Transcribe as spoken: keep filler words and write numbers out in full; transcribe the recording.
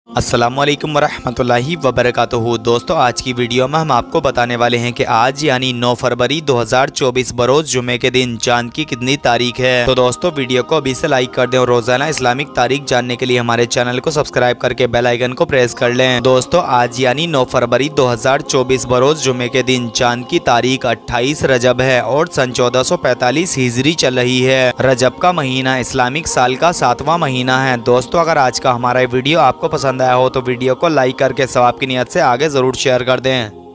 अस्सलामुअलैकुम वरहमतुल्लाहि वबरकातुहू। दोस्तों, आज की वीडियो में हम आपको बताने वाले हैं कि आज यानी नौ फरवरी दो हज़ार चौबीस बरोज जुमे के दिन चांद की कितनी तारीख है। तो दोस्तों, वीडियो को अभी से लाइक कर दें और रोजाना इस्लामिक तारीख जानने के लिए हमारे चैनल को सब्सक्राइब करके बेल आइकन को प्रेस कर लें। दोस्तों, आज यानी नौ फरवरी दो हज़ार चौबीस बरोज जुमे के दिन चांद की तारीख अट्ठाईस रजब है और सन चौदह सौ पैंतालीस हिजरी चल रही है। रजब का महीना इस्लामिक साल का सातवां महीना है। दोस्तों, अगर आज का हमारा वीडियो आपको पसंद आया हो तो वीडियो को लाइक करके सवाब की नियत से आगे जरूर शेयर कर दें।